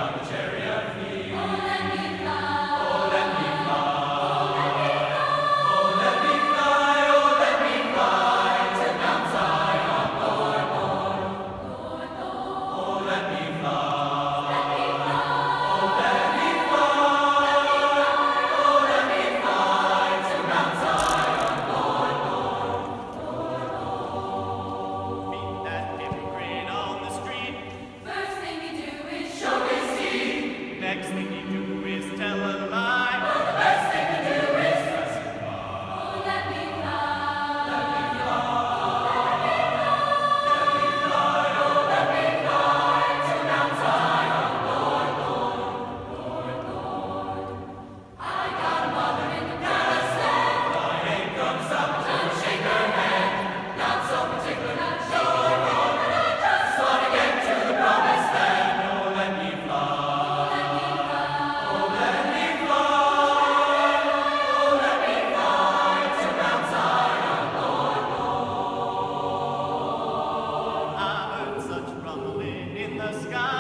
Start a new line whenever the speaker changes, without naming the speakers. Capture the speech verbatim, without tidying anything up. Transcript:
Next thing you do is tell a lie.
Oh, the best thing to do is oh, let me fly. Let me fly. Let me fly. Oh, let me fly to Mount Zion, Lord, Lord, Lord, Lord. I got a mother in the palace land. My name comes up to shake her hand. Not so particular, not sure, Lord, but I just want to get to the promised land. Oh, let me fly.
In the sky.